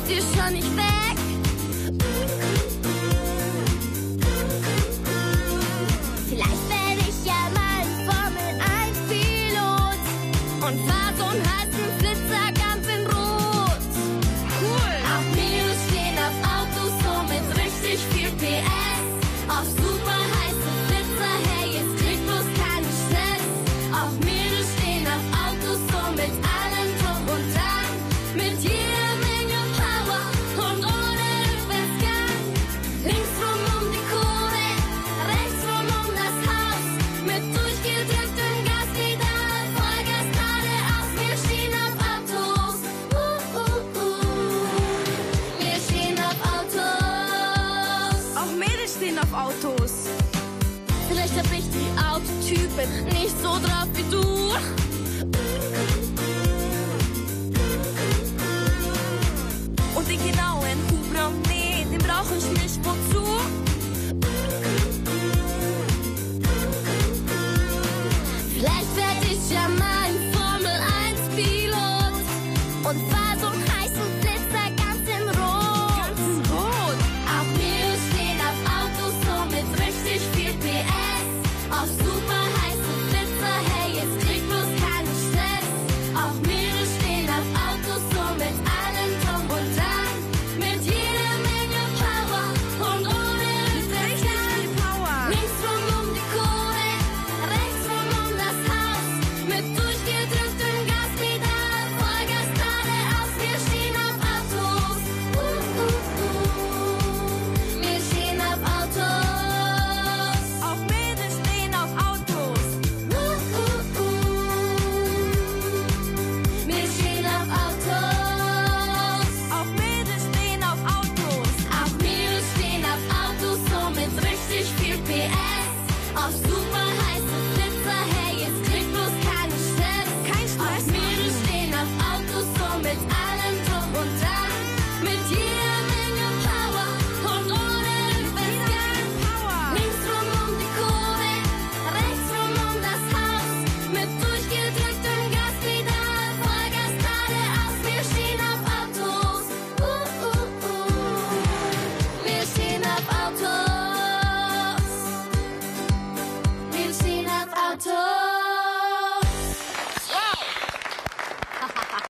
lauft ihr schon nicht weg? Vielleicht werde ich ja mal ein Formel-1-Pilot und fahr so einen heißen Flitzer ganz in Rot. Cool! Auf mir stehen auf Autos so mit richtig viel PS. Auf super heiße Flitzer, hey, jetzt krieg bloß keinen Stress. Auf mir stehen auf Autos so mit allem drum und dran. Mit jeder Menge Power und ohne Rückwärtsgang. Links rum um die Kurve, rechts rum um das Haus. Mit durchgedrücktem Gaspedal, Vollgas geradeaus. Wir stehen auf Autos. Wir stehen auf Autos. Auch Mädels stehen auf Autos. Vielleicht hab ich die Autotypen nicht so drauf